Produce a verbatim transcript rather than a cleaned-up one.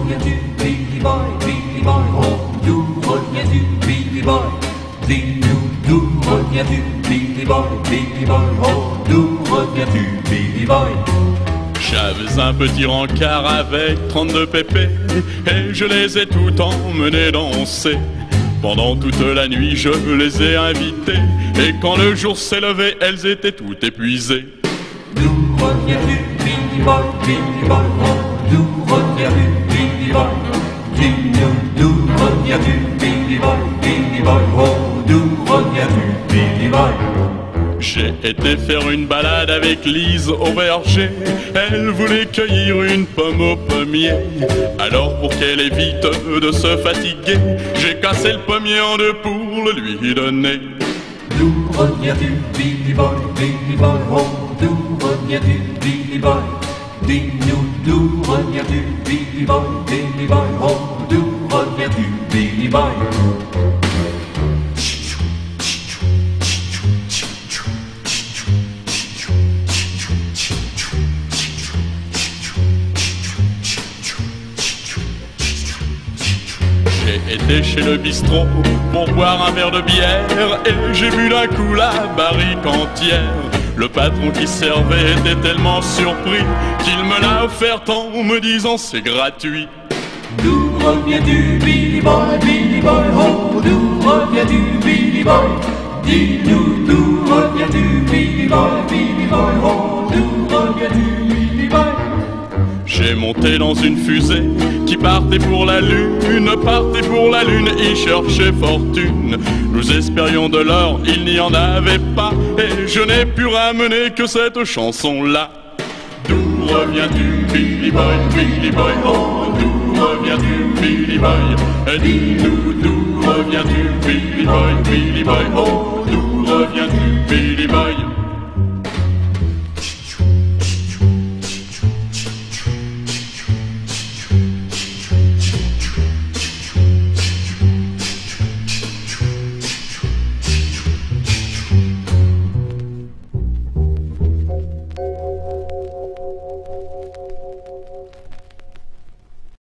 reviens-tu, Billy Boy, Billy Boy, oh, d'où reviens-tu, Billy Boy? Dis-nous, d'où reviens-tu, Billy Boy, Billy Boy, oh, d'où reviens-tu, Billy Boy? J'avais un petit rencard avec trente-deux pépés et je les ai tout emmenés danser. Pendant toute la nuit je les ai invitées et quand le jour s'est levé elles étaient toutes épuisées. D'où reviens-tu, Billy Boy, Billy Boy, oh, d'où reviens-tu, Billy Boy? Dis-nous, d'où reviens-tu, Billy Boy, Billy Boy, oh, d'où reviens-tu, Billy Boy? J'ai été faire une balade avec Lise au verger. Elle voulait cueillir une pomme au pommier. Alors pour qu'elle évite de se fatiguer, j'ai cassé le pommier en deux pour le lui donner. D'où reviens-tu, Billy Boy, Billy Boy, oh, d'où reviens-tu, Billy Boy? Dis-nous, d'où reviens-tu, Billy Boy, Billy Boy, oh, d'où reviens-tu, Billy Boy? J'ai été chez le bistrot pour boire un verre de bière et j'ai bu d'un coup la barrique entière. Le patron qui servait était tellement surpris qu'il me l'a offerte en me disant c'est gratuit. D'où reviens-tu, Billy Boy, Billy Boy, oh, d'où reviens-tu, Billy Boy? Dis-nous, d'où reviens-tu, Billy Boy, Billy Boy, oh, d'où reviens-tu, Billy Boy? J'ai monté dans une fusée qui partait pour la lune, partait pour la lune et cherchait fortune. Nous espérions de l'or, il n'y en avait pas, et je n'ai pu ramener que cette chanson-là. D'où reviens-tu, Billy Boy, Billy Boy, oh, d'où reviens-tu, Billy Boy? Dis-nous, d'où reviens-tu, Billy Boy, Billy Boy, oh, d'où reviens-tu, Billy Boy?